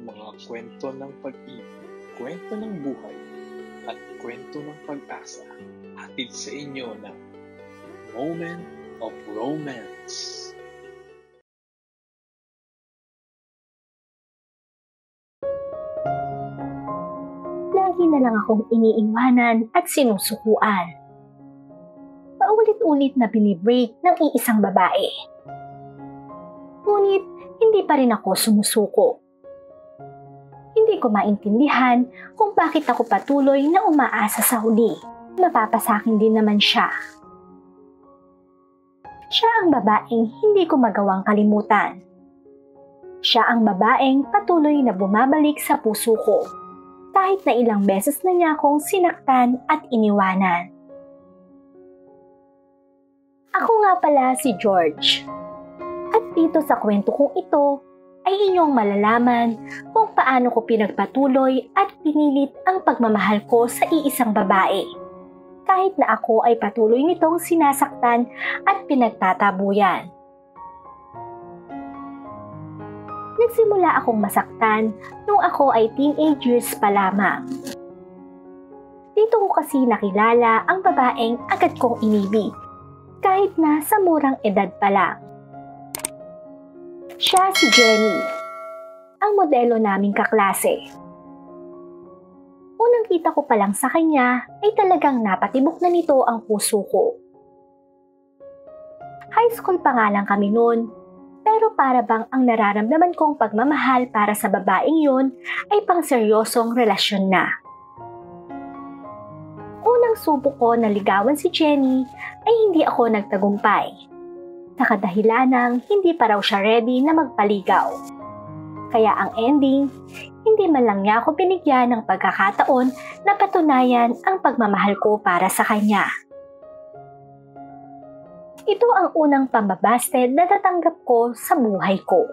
mga kwento ng pag-ibig, kwento ng buhay, at kwento ng pag-asa, hatid sa inyo ng Moment of Romance. Lagi na lang akong iniiwanan at sinusukuan. Paulit-ulit na binibreak ng iisang babae. Ngunit hindi pa rin ako sumusuko. Hindi ko maintindihan kung bakit ako patuloy na umaasa sa huli. Mapapasakin din naman siya. Siya ang babaeng hindi ko magawang kalimutan. Siya ang babaeng patuloy na bumabalik sa puso ko. Kahit na ilang beses na niya akong sinaktan at iniwanan. Ako nga pala si George. At dito sa kwento kong ito ay inyong malalaman kung paano ko pinagpatuloy at pinilit ang pagmamahal ko sa iisang babae. Kahit na ako ay patuloy nitong sinasaktan at pinagtatabuyan. Nagsimula akong masaktan nung ako ay teenage years pa lamang. Dito ko kasi nakilala ang babaeng agad kong inibig, kahit na sa murang edad pa lang. Siya si Jenny, ang modelo naming kaklase. Unang kita ko pa lang sa kanya ay talagang napatibok na nito ang puso ko. High school pa nga lang kami noon, pero para bang ang nararamdaman kong pagmamahal para sa babaeng yun ay pang seryosong relasyon na. Unang subok ko na ligawan si Jenny ay hindi ako nagtagumpay. Sa kadahilanang hindi pa raw siya ready na magpaligaw. Kaya ang ending, hindi man lang niya ako binigyan ng pagkakataon na patunayan ang pagmamahal ko para sa kanya. Ito ang unang pambabasted na natanggap ko sa buhay ko.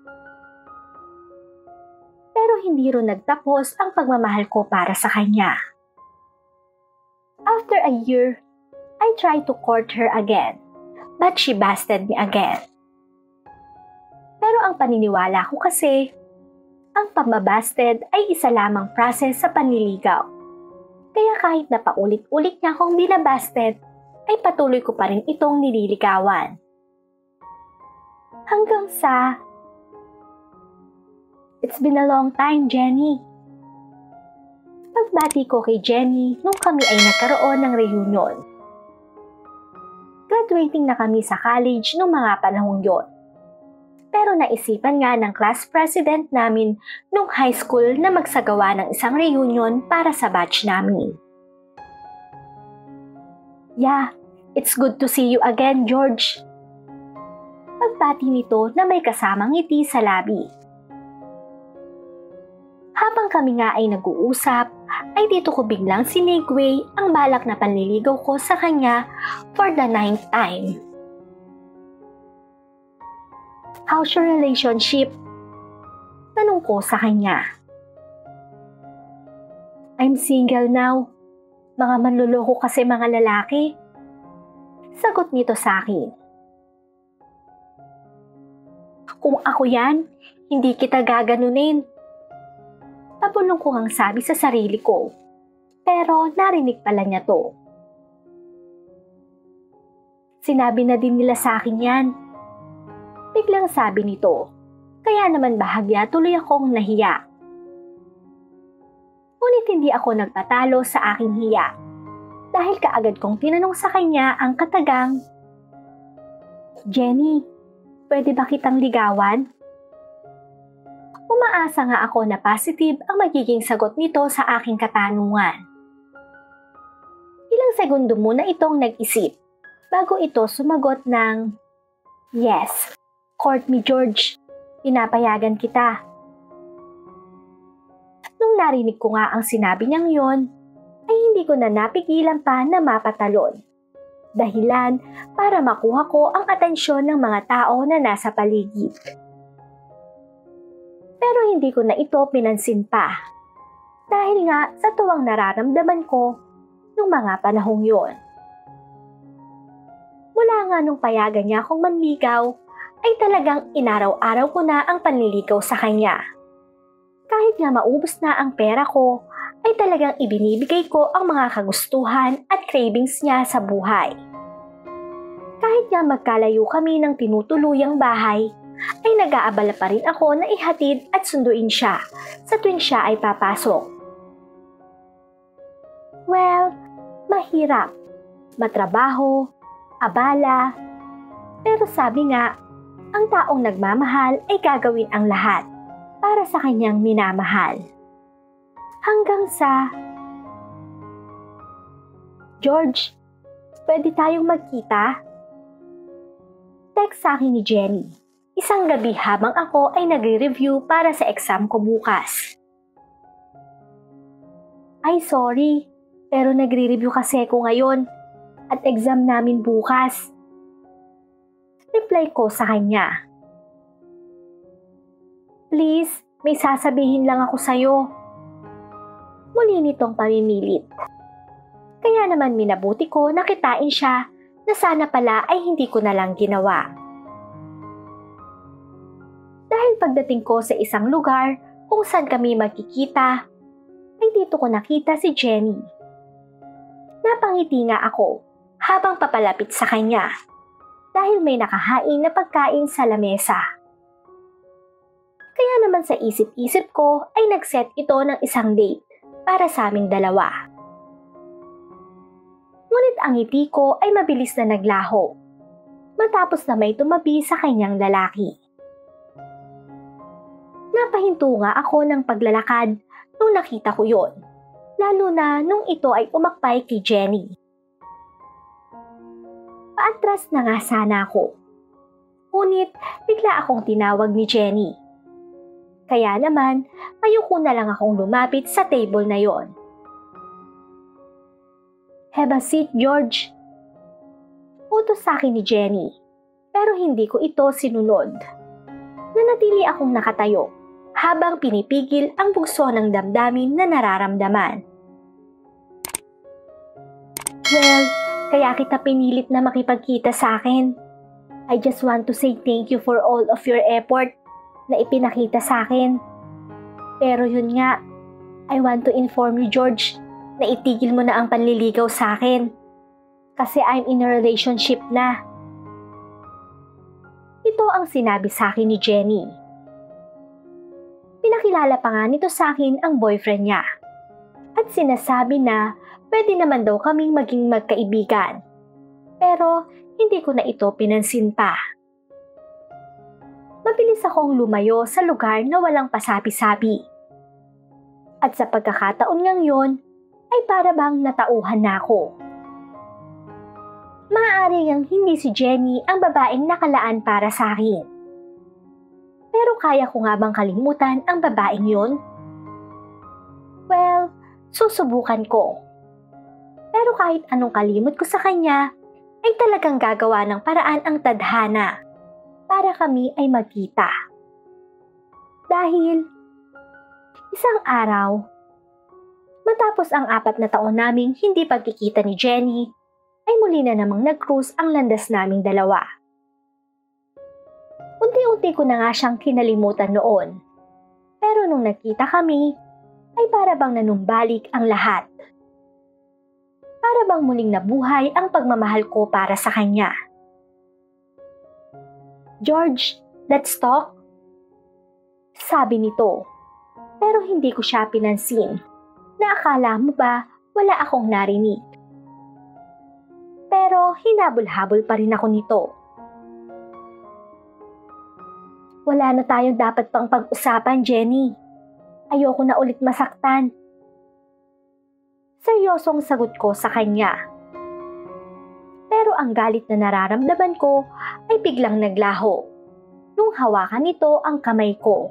Pero hindi rin nagtapos ang pagmamahal ko para sa kanya. After a year, I tried to court her again. But she busted me again. Pero ang paniniwala ko kasi, ang pambabasted ay isa lamang process sa panliligaw. Kaya kahit na paulit-ulit niya akong binabasted, ay patuloy ko pa rin itong nililigawan. Hanggang sa, it's been a long time, Jenny. Pagbati ko kay Jenny nung kami ay nagkaroon ng reunion. Graduating na kami sa college noong mga panahong yon. Pero naisipan nga ng class president namin nung high school na magsagawa ng isang reunion para sa batch namin. Yeah, it's good to see you again, George. Pagbati nito na may kasamang ngiti sa labi. Habang kami nga ay nag-uusap, ay dito ko biglang sinigway ang balak na panliligaw ko sa kanya for the 9th time. How's your relationship? Tanong ko sa kanya. I'm single now. Mga manluloko kasi mga lalaki. Sagot nito sa akin. Kung ako yan, hindi kita gaganunin. Pabulong ko ang sabi sa sarili ko. Pero narinig pala niya to. Sinabi na din nila sa akin yan. Biglang sabi nito. Kaya naman bahagya tuloy akong nahiya. Ngunit hindi ako nagpatalo sa aking hiya. Dahil kaagad kong tinanong sa kanya ang katagang, Jenny, pwede ba kitang ligawan? Umaasa nga ako na positive ang magiging sagot nito sa aking katanungan. Ilang segundo muna itong nag-isip bago ito sumagot ng, Yes, court me George, pinapayagan kita. Nung narinig ko nga ang sinabi niyang yon, ay hindi ko na napigilan pa na mapatalon. Dahilan para makuha ko ang atensyon ng mga tao na nasa paligid. Pero hindi ko na ito pinansin pa. Dahil nga sa tuwang nararamdaman ko nung mga panahong yon. Mula nga nung payagan niya akong manligaw, ay talagang inaraw-araw ko na ang panliligaw sa kanya. Kahit nga maubos na ang pera ko, ay talagang ibinibigay ko ang mga kagustuhan at cravings niya sa buhay. Kahit nga magkalayo kami ng tinutuluyang bahay, ay nag-aabala pa rin ako na ihatid at sunduin siya sa tuwing siya ay papasok. Well, mahirap, matrabaho, abala, pero sabi nga, ang taong nagmamahal ay gagawin ang lahat para sa kanyang minamahal. Hanggang sa, George, pwede tayong magkita? Text sa akin ni Jenny, isang gabi habang ako ay nagre-review para sa exam ko bukas. Ay sorry, pero nagre-review kasi ko ngayon at exam namin bukas. Reply ko sa kanya. Please, may sasabihin lang ako sa'yo. Muli nitong pamimilit. Kaya naman minabuti ko na kitain siya na sana pala ay hindi ko na lang ginawa. Dahil pagdating ko sa isang lugar kung saan kami magkikita, ay dito ko nakita si Jenny. Napangiti nga ako habang papalapit sa kanya dahil may nakahain na pagkain sa lamesa. Kaya naman sa isip-isip ko ay nag-set ito ng isang date para sa aming dalawa. Ngunit ang ngiti ko ay mabilis na naglaho matapos na may tumabi sa kanyang lalaki. Napahinto nga ako ng paglalakad nung nakita ko yon, lalo na nung ito ay umakbay kay Jenny. Paatras na nga sana ako. Ngunit bigla akong tinawag ni Jenny. Kaya naman, ayoko na lang akong lumapit sa table na yon. Have a seat, George. Utos sa akin ni Jenny, pero hindi ko ito sinunod. Nanatili akong nakatayo habang pinipigil ang bugso ng damdamin na nararamdaman. Well, kaya kita pinilit na makipagkita sa akin. I just want to say thank you for all of your effort na ipinakita sa akin. Pero yun nga, I want to inform you, George, na itigil mo na ang panliligaw sa akin. Kasi I'm in a relationship na. Ito ang sinabi sa akin ni Jenny. Pinakilala pa nga nito sa akin ang boyfriend niya. At sinasabi na pwede naman daw kaming maging magkaibigan. Pero hindi ko na ito pinansin pa. Mabilis akong lumayo sa lugar na walang pasabi-sabi. At sa pagkakataon ngang yon, ay para bang natauhan na ako. Maaari ngang hindi si Jenny ang babaeng nakalaan para sa akin. Pero kaya ko nga bang kalimutan ang babaeng yon? Well, susubukan ko. Pero kahit anong kalimot ko sa kanya, ay talagang gagawa ng paraan ang tadhana para kami ay magkita. Dahil isang araw, matapos ang 4 na taon naming hindi pagkikita ni Jenny, ay muli na namang nag-cruise ang landas naming dalawa. Unti-unti ko na nga siyang kinalimutan noon. Pero nung nagkita kami, ay para bang nanumbalik ang lahat. Para bang muling nabuhay ang pagmamahal ko para sa kanya. George, let's talk. Sabi nito, pero hindi ko siya pinansin. Naakala mo ba wala akong narinig? Pero hinabol-habol pa rin ako nito. Wala na tayong dapat pang pag-usapan, Jenny. Ayoko na ulit masaktan. Seryosong sagot ko sa kanya. Pero ang galit na nararamdaman ko ay biglang naglaho nung hawakan nito ang kamay ko.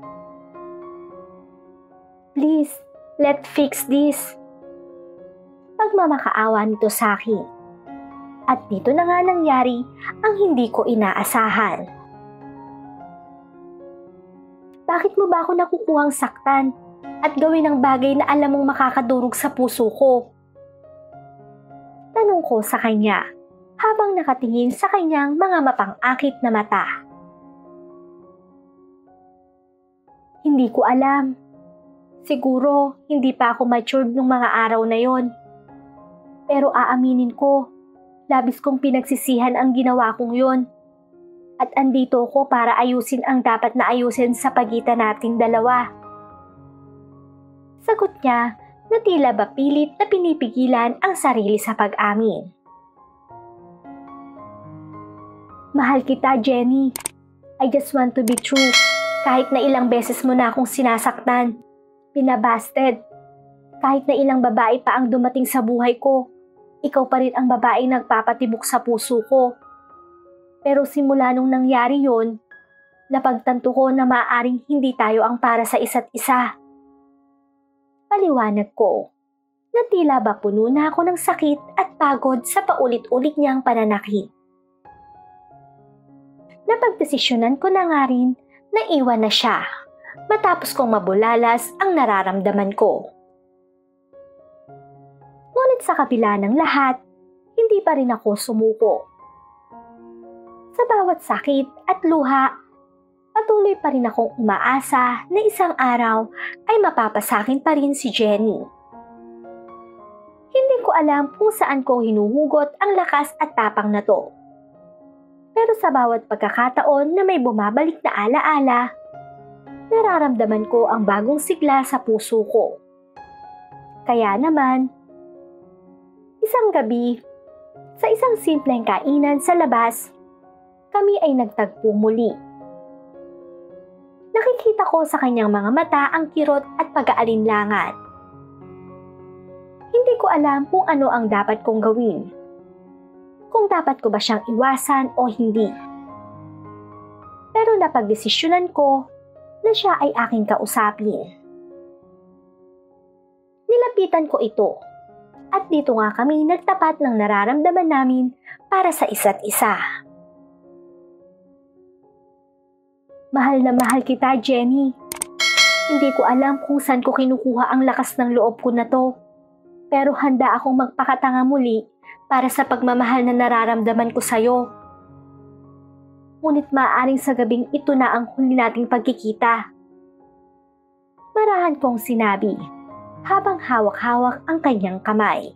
Please, let's fix this. Pagmamakaawa nito sa akin. At dito na nga nangyari ang hindi ko inaasahan. Bakit mo ba ako nakukuhang saktan at gawin ang bagay na alam mong makakadurog sa puso ko? Tanong ko sa kanya habang nakatingin sa kanyang mga mapang-akit na mata. Hindi ko alam. Siguro hindi pa ako matured nung mga araw na yon. Pero aaminin ko, labis kong pinagsisihan ang ginawa kong yon. At andito ko para ayusin ang dapat na ayusin sa pagitan nating dalawa. Sagot niya na tila ba pilit na pinipigilan ang sarili sa pag-amin. Mahal kita, Jenny. I just want to be true. Kahit na ilang beses mo na akong sinasaktan, pinabasted. Kahit na ilang babae pa ang dumating sa buhay ko, ikaw pa rin ang babaeng nagpapatibok sa puso ko. Pero simula nung nangyari yon, napagtanto ko na maaaring hindi tayo ang para sa isa't isa. Paliwanag ko na tila ba puno na ako ng sakit at pagod sa paulit-ulit niyang pananakit. Napagdesisyonan ko na nga rin na iwan na siya matapos kong mabulalas ang nararamdaman ko. Ngunit sa kabila ng lahat, hindi pa rin ako sumuko. Sa bawat sakit at luha, patuloy pa rin akong umaasa na isang araw ay mapapasakin pa rin si Jenny. Hindi ko alam kung saan ko hinuhugot ang lakas at tapang na to. Pero sa bawat pagkakataon na may bumabalik na alaala, nararamdaman ko ang bagong sigla sa puso ko. Kaya naman, isang gabi, sa isang simpleng kainan sa labas, kami ay nagtagpo muli. Nakikita ko sa kanyang mga mata ang kirot at pag-aalinlangan. Hindi ko alam kung ano ang dapat kong gawin. Kung dapat ko ba siyang iwasan o hindi. Pero napagdesisyonan ko na siya ay aking kausapin. Nilapitan ko ito at dito nga kami nagtapat ng nararamdaman namin para sa isa't isa. Mahal na mahal kita, Jenny. Hindi ko alam kung saan ko kinukuha ang lakas ng loob ko na to. Pero handa akong magpakatanga muli para sa pagmamahal na nararamdaman ko sa'yo. Ngunit maaaring sa gabing ito na ang huli nating pagkikita. Marahan kong sinabi habang hawak-hawak ang kanyang kamay.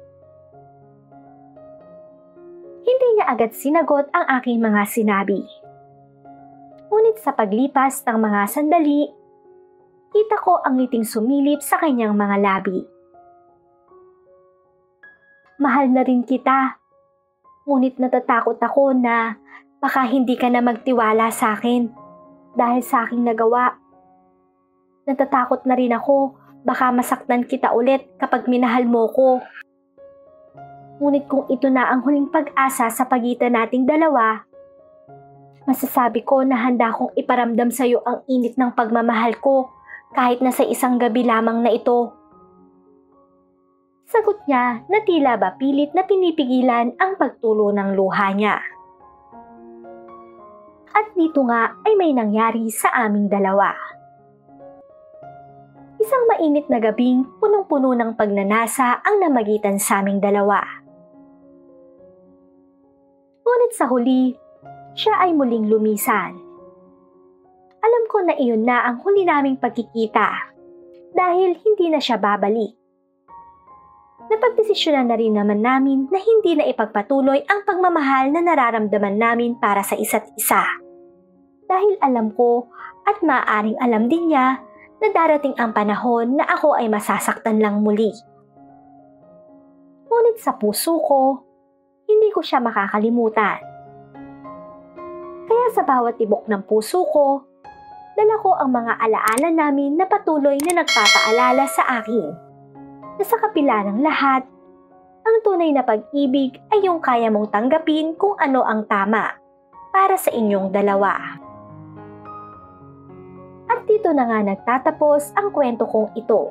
Hindi niya agad sinagot ang aking mga sinabi. Ngunit sa paglipas ng mga sandali, kita ko ang ngiting sumilip sa kanyang mga labi. Mahal na rin kita, ngunit natatakot ako na baka hindi ka na magtiwala sa akin dahil sa aking nagawa. Natatakot na rin ako baka masaktan kita ulit kapag minahal mo ko. Ngunit kung ito na ang huling pag-asa sa pagitan nating dalawa, masasabi ko na handa kong iparamdam sa iyo ang init ng pagmamahal ko kahit na sa isang gabi lamang na ito. Sagot niya na tila ba pilit na pinipigilan ang pagtulo ng luha niya. At dito nga ay may nangyari sa aming dalawa. Isang mainit na gabing punong-puno ng pagnanasa ang namagitan sa aming dalawa. Ngunit sa huli, siya ay muling lumisan. Alam ko na iyon na ang huli naming pagkikita dahil hindi na siya babalik. Napagdesisyonan na rin naman namin na hindi na ipagpatuloy ang pagmamahal na nararamdaman namin para sa isa't isa. Dahil alam ko at maaaring alam din niya na darating ang panahon na ako ay masasaktan lang muli. Ngunit sa puso ko, hindi ko siya makakalimutan. Kaya sa bawat tibok ng puso ko, dala ko ang mga alaala namin na patuloy na nagpapaalala sa akin na sa kapila ng lahat, ang tunay na pag-ibig ay yung kaya mong tanggapin kung ano ang tama para sa inyong dalawa. At dito na nga nagtatapos ang kwento kong ito.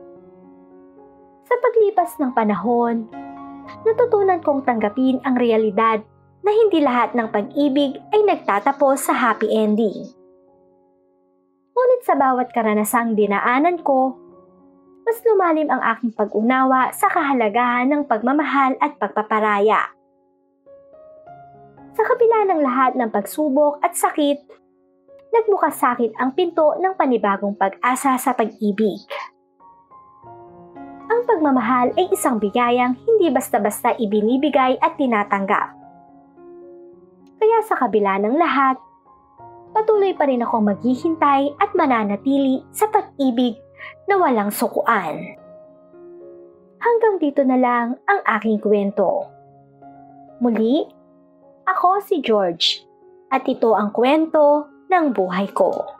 Sa paglipas ng panahon, natutunan kong tanggapin ang realidad na hindi lahat ng pag-ibig ay nagtatapos sa happy ending. Ngunit sa bawat karanasang dinaanan ko, mas lumalim ang aking pag-unawa sa kahalagahan ng pagmamahal at pagpaparaya. Sa kabila ng lahat ng pagsubok at sakit, nagbukas sa akin ang pinto ng panibagong pag-asa sa pag-ibig. Ang pagmamahal ay isang biyayang hindi basta-basta ibinibigay at tinatanggap. Kaya sa kabila ng lahat, patuloy pa rin akong maghihintay at mananatili sa pag-ibig na walang sukuan. Hanggang dito na lang ang aking kwento. Muli, ako si George at ito ang kwento ng buhay ko.